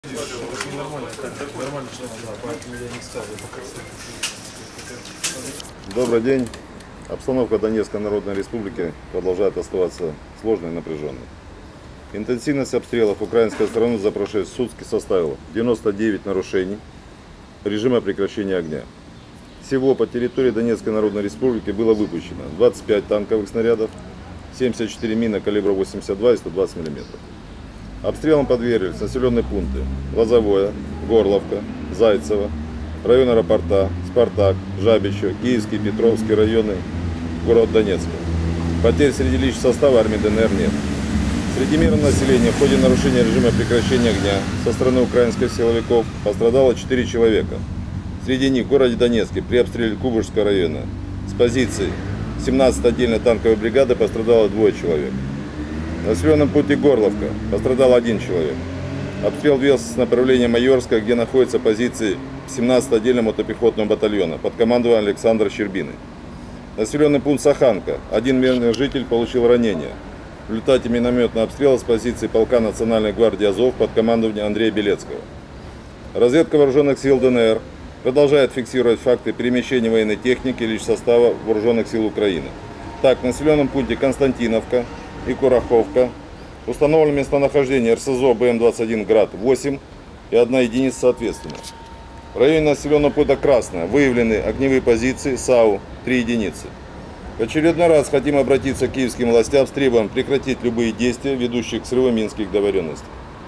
Добрый день. Обстановка Донецкой Народной Республики продолжает оставаться сложной и напряженной. Интенсивность обстрелов украинской стороны за прошедшие сутки составила 99 нарушений режима прекращения огня. Всего по территории Донецкой Народной Республики было выпущено 25 танковых снарядов, 74 мины калибра 82 и 120 мм. Обстрелам подверглись населенные пункты Лозовое, Горловка, Зайцево, район аэропорта, Спартак, Жабичево, Киевский, Петровский районы, город Донецка. Потерь среди личного состава армии ДНР нет. Среди мирного населения в ходе нарушения режима прекращения огня со стороны украинских силовиков пострадало 4 человека. Среди них в городе Донецке при обстреле Кубышского района с позиции 17 отдельной танковой бригады пострадало 2 человек. В населенном пункте Горловка пострадал 1 человек. Обстрел велся с направления Майорска, где находятся позиции 17 отдельного мотопехотного батальона под командованием Александра Щербины. Населенный пункт Саханка. 1 мирный житель получил ранение в результате минометного обстрела с позиции полка Национальной гвардии Азов под командованием Андрея Белецкого. Разведка вооруженных сил ДНР продолжает фиксировать факты перемещения военной техники и личного состава вооруженных сил Украины. Так, в населенном пункте Константиновка и Кураховка установлено местонахождение РСЗО БМ-21 «Град-8» и 1 единица соответственно. В районе населенного пункта Красное выявлены огневые позиции САУ 3 единицы. В очередной раз хотим обратиться к киевским властям с требованием прекратить любые действия, ведущие к срыву минских договоренностей.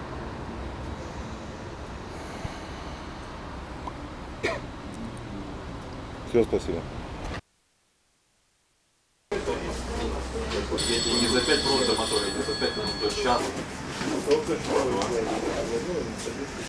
Все, спасибо. Не за 5 минут до мотора, не за 5 минут до часа.